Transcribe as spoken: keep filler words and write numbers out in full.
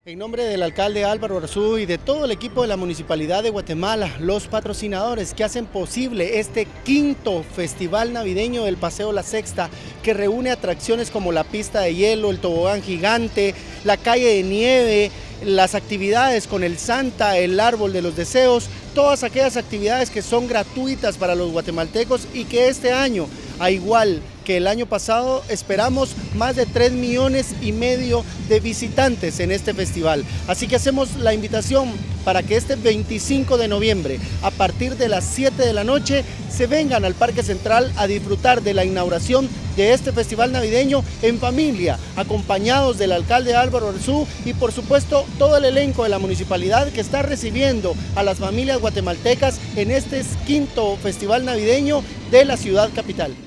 En nombre del alcalde Álvaro Arzú y de todo el equipo de la Municipalidad de Guatemala, los patrocinadores que hacen posible este quinto Festival Navideño del Paseo La Sexta, que reúne atracciones como la pista de hielo, el tobogán gigante, la calle de nieve, las actividades con el Santa, el árbol de los deseos, todas aquellas actividades que son gratuitas para los guatemaltecos y que este año, a igual que el año pasado, esperamos más de tres millones y medio de visitantes en este festival. Así que hacemos la invitación para que este veinticinco de noviembre, a partir de las siete de la noche, se vengan al Parque Central a disfrutar de la inauguración de este festival navideño en familia, acompañados del alcalde Álvaro Arzú y por supuesto todo el elenco de la municipalidad que está recibiendo a las familias guatemaltecas en este quinto festival navideño de la ciudad capital.